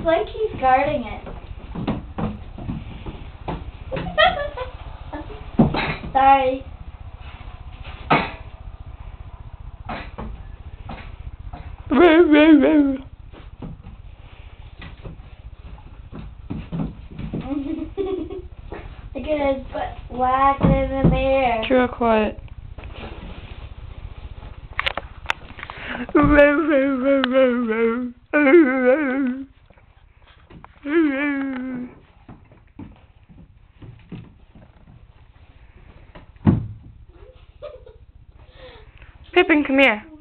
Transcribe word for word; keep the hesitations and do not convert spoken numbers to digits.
like he's guarding it. Sorry. Look at his butt whacking in the mirror. Real quiet. Pippin, come here.